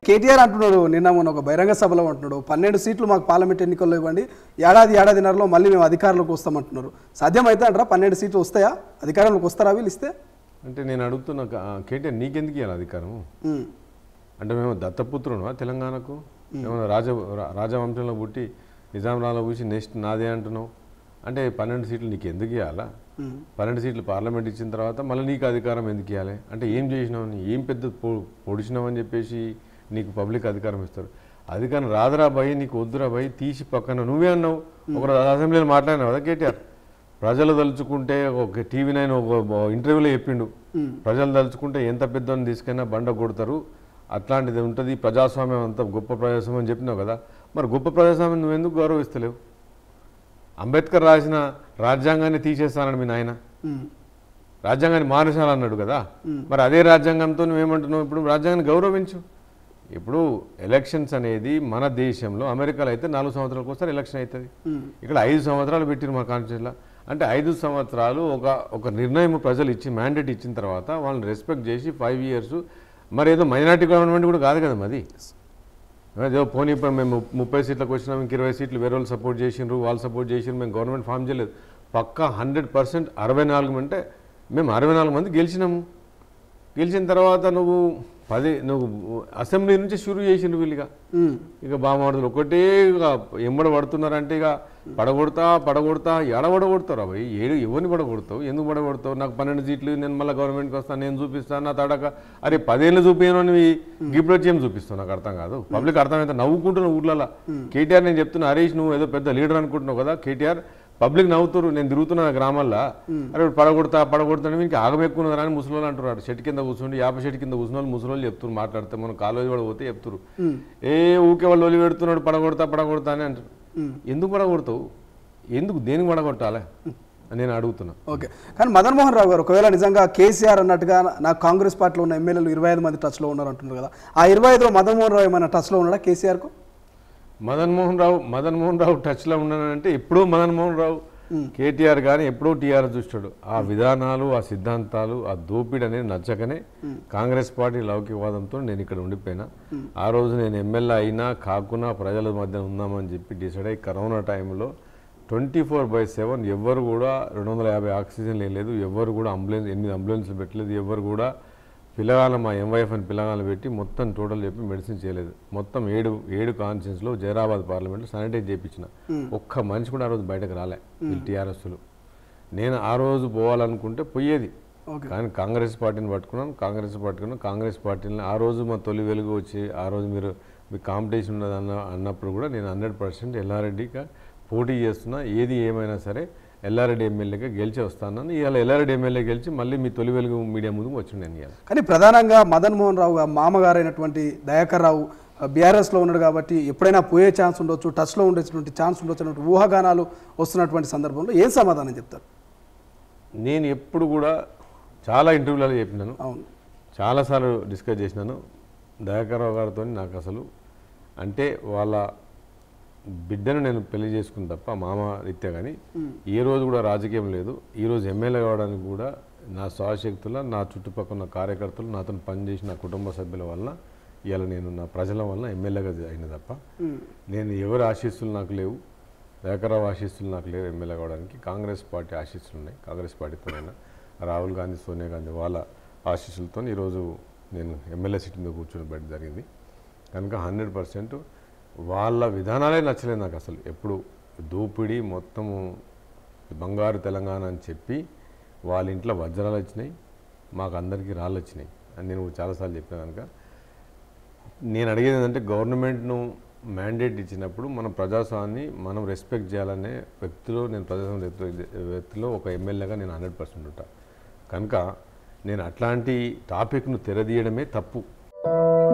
కేటీఆర్ అంటున్నాడు, నిన్న మొన్న ఒక బహిరంగ సభలో అంటున్నాడు 12 సీట్లు మాకు పార్లమెంట్ ఎన్నికల్లో ఇవ్వండి, ఏడాదిన్నరలో మళ్ళీ మేము అధికారంలోకి వస్తామంటున్నారు. సాధ్యమైతే అంటారా 12 సీట్లు వస్తాయా? అధికారంలోకి వస్తారా వీళ్ళు ఇస్తే? అంటే నేను అడుగుతున్నా కేటీఆర్ నీకెందుకు ఇవ్వాలి అధికారం? అంటే మేము దత్తపుత్రునా తెలంగాణకు? ఏమన్నా రాజవంశంలో పుట్టి నిజాంరాలో కూర్చి నెక్స్ట్ నాదే అంటున్నావు అంటే 12 సీట్లు నీకు ఎందుకు ఇవ్వాలా? 12 సీట్లు పార్లమెంట్ ఇచ్చిన తర్వాత మళ్ళీ నీకు అధికారం ఎందుకు ఇవ్వాలి? అంటే ఏం చేసినావు, ఏం పెద్ద పొడిచినావు అని చెప్పేసి నీకు పబ్లిక్ అధికారం ఇస్తారు. అధికారం రాదురా భయ్, నీకు వద్దురా భయ్, తీసి పక్కన నువ్వే అన్నావు. ఒక అసెంబ్లీలో మాట్లాడినావు కదా కేటీఆర్, ప్రజలు తలుచుకుంటే ఒక టీవీ 9 ఒక ఇంటర్వ్యూలో చెప్పిండు, ప్రజలు తలుచుకుంటే ఎంత పెద్దోని తీసుకైనా బండ కొడతారు, అట్లాంటిది ఉంటుంది ప్రజాస్వామ్యం, అంత గొప్ప ప్రజాస్వామ్యం అని చెప్పినావు కదా. మరి గొప్ప ప్రజాస్వామ్యం నువ్వెందుకు గౌరవిస్తలేవు? అంబేద్కర్ రాసిన రాజ్యాంగాన్ని తీసేస్తానని మీ నాయన రాజ్యాంగాన్ని మారుసాలన్నాడు కదా. మరి అదే రాజ్యాంగంతో నువ్వేమంటున్నావు? ఇప్పుడు రాజ్యాంగాన్ని గౌరవించు. ఇప్పుడు ఎలక్షన్స్ అనేది మన దేశంలో, అమెరికాలో అయితే 4 సంవత్సరాలకు ఒకసారి ఎలక్షన్ అవుతుంది. ఇక్కడ 5 సంవత్సరాలు పెట్టిరు మా కాన్స్టిట్యూషన్లో. అంటే 5 సంవత్సరాలు ఒక నిర్ణయం ప్రజలు ఇచ్చి మ్యాండేట్ ఇచ్చిన తర్వాత వాళ్ళని రెస్పెక్ట్ చేసి 5 ఇయర్స్. మరి ఏదో మైనారిటీ గవర్నమెంట్ కూడా కాదు కదా మాది. ఏదో పోనీ ఇప్పుడు మేము 30 సీట్లకు వచ్చినాం, ఇంక 20 సీట్లు వేరే వాళ్ళు సపోర్ట్ చేసిండ్రు, వాళ్ళు సపోర్ట్ చేసిండ్రు, మేము గవర్నమెంట్ ఫామ్ చేయలేదు. పక్కా 100% 64 అంటే మేము 64 మంది గెలిచినాము. గెలిచిన తర్వాత నువ్వు అసెంబ్లీ నుంచి షురూ చేసిండ్రు వీళ్ళుగా. ఇక బామాడుతులు ఒకటే ఇక ఎంబడ పడుతున్నారంటే ఇక పడగొడతా ఎడబడగొడతారు. అవి ఎవరిని పడగొడతావు, ఎందుకు పడగొడతావు? నాకు 12 సీట్లు, నేను మళ్ళీ గవర్నమెంట్కి వస్తాను, నేను చూపిస్తాను నా తడక. అరే 10 ఏళ్ళు చూపించాను అని ఇప్పుడు వచ్చి ఏం చూపిస్తావు? నాకు అర్థం కాదు. పబ్లిక్ అర్థమైతే నవ్వుకుంటున్నావు ఊర్లలో. కేటీఆర్ నేను చెప్తున్నా, హరీష్ నువ్వు ఏదో పెద్ద లీడర్ అనుకుంటున్నావు కదా. కేటీఆర్ పబ్లిక్ నవ్వుతారు, నేను తిరుగుతున్నా గ్రామాల్లో, అరే పడగొడతాను మీకు ఆగమెక్కున్నదా అని ముసలి వాళ్ళు అంటున్నారు. చెట్టు కింద కూర్చోండి, 50 చెట్టు కింద కూర్చున్న వాళ్ళు ముసలి వాళ్ళు చెప్తారు, మాట్లాడితే మనం కాలేజీ కూడా పోతే చెప్తారు, ఊకే వాళ్ళు ఒలి పెడుతున్నాడు పడగొడతా అని అంటారు. ఎందుకు పడగొడతావు? ఎందుకు దేనికి పడగొట్టాలి అని నేను అడుగుతున్నా. ఓకే, కానీ మదన్ మోహన్ రావు గారు ఒకవేళ నిజంగా కేసీఆర్ అన్నట్టుగా నాకు కాంగ్రెస్ పార్టీలో ఉన్న ఎమ్మెల్యేలు 25 మంది టచ్లో ఉన్నారు అంటున్నారు కదా, ఆ 25లో మదన్ మోహన్ రావు ఏమైనా టచ్లో ఉన్నాడా కేసీఆర్కు? మదన్ మోహన్ రావు టచ్లో ఉన్నానంటే ఎప్పుడూ మదన్ మోహన్ రావు కేటీఆర్ కానీ ఎప్పుడూ టీఆర్ఎస్ చూస్తాడు. ఆ విధానాలు, ఆ సిద్ధాంతాలు, ఆ దోపిడీ అనేది నచ్చకనే కాంగ్రెస్ పార్టీ లౌకికవాదంతో నేను ఇక్కడ ఉండిపోయినా. ఆ రోజు నేను ఎమ్మెల్యే అయినా కాకున్నా ప్రజల మధ్య ఉందామని చెప్పి డిసైడ్ అయ్యి కరోనా టైంలో 24/7 ఎవరు కూడా 250 ఆక్సిజన్ లేదు, ఎవరు కూడా 8 అంబులెన్స్లు పెట్టలేదు, ఎవరు కూడా పిల్లగాళ్ళ మా ఎంవైఎఫ్ అని పిల్లగాళ్ళు పెట్టి మొత్తం టోటల్ చెప్పి మెడిసిన్ చేయలేదు. మొత్తం 7 కాన్స్టిట్యూన్సీలో జైరాబాద్ పార్లమెంట్లో శానిటైజ్ చేయించిన. ఒక్క మనిషి కూడా ఆ రోజు బయటకు రాలే టీఆర్ఎస్లు. నేను ఆ రోజు పోవాలనుకుంటే పోయేది, కానీ కాంగ్రెస్ పార్టీని పట్టుకున్నాను. కాంగ్రెస్ పార్టీని ఆ రోజు మా తొలి వెలుగు వచ్చి ఆ రోజు మీకు కాంపిటీషన్ ఉన్నది అన్నప్పుడు కూడా నేను 100% ఎల్లారెడ్డిగా పోటీ చేస్తున్నా. ఏది ఏమైనా సరే ఎల్లారెడ్డి ఎమ్మెల్యేగా గెలిచి వస్తాను. ఇవాళ ఎల్లారెడ్డి ఎమ్మెల్యే గెలిచి మళ్ళీ మీ తొలి వెలుగు మీడియా ముందుకు వచ్చిండేను ఇవాళ. కానీ ప్రధానంగా మదన్ మోహన్ రావు మామగారైనటువంటి దయాకర్ రావు బీఆర్ఎస్లో ఉన్నాడు కాబట్టి ఎప్పుడైనా పోయే ఛాన్స్ ఉండొచ్చు, టచ్లో ఉండేటువంటి ఛాన్స్ ఉండొచ్చు అన్నట్టు ఊహాగానాలు వస్తున్నటువంటి సందర్భంలో ఏం సమాధానం చెప్తారు? నేను ఎప్పుడు కూడా చాలా ఇంటర్వ్యూలలో చెప్పినాను, చాలాసార్లు డిస్కస్ చేసినాను. దయాకర్ రావు గారితో నాకు అసలు అంటే వాళ్ళ బిడ్డను నేను పెళ్లి చేసుకుని తప్ప మామ రీత్యా కానీ ఏ రోజు కూడా రాజకీయం లేదు. ఈరోజు ఎమ్మెల్యే కావడానికి కూడా నా స్వశక్తుల, నా చుట్టుపక్కల ఉన్న కార్యకర్తలు, నాతో పనిచేసిన నా కుటుంబ సభ్యుల వల్ల ఇవాళ నేను నా ప్రజల వల్ల ఎమ్మెల్యేగా అయిన తప్ప నేను ఎవరి ఆశీస్సులు నాకు లేవు, దయాకర్రావు ఆశీస్సులు నాకు లేవు ఎమ్మెల్యే కావడానికి. కాంగ్రెస్ పార్టీ ఆశీస్సులు ఉన్నాయి. కాంగ్రెస్ పార్టీతోనైనా రాహుల్ గాంధీ, సోనియా గాంధీ వాళ్ళ ఆశీస్సులతో ఈరోజు నేను ఎమ్మెల్యే సీట్ మీద కూర్చొని బయట జరిగింది. కనుక 100% వాళ్ళ విధానాలే నచ్చలేదు నాకు అసలు. ఎప్పుడు దోపిడీ మొత్తము బంగారు తెలంగాణ అని చెప్పి వాళ్ళ ఇంట్లో వజ్రాలు వచ్చినాయి, మాకు అందరికీ రాళ్ళు వచ్చినాయి అని నేను చాలాసార్లు చెప్పిన. కనుక నేను అడిగేది ఏంటంటే గవర్నమెంట్ను మ్యాండేట్ ఇచ్చినప్పుడు మన ప్రజాస్వామ్యాన్ని మనం రెస్పెక్ట్ చేయాలనే వ్యక్తిలో, నేను ప్రజాస్వామ్య వ్యక్తిలో ఒక ఎమ్మెల్యేగా నేను 100% ఉంటా. కనుక నేను అట్లాంటి టాపిక్ను తెరదీయడమే తప్పు.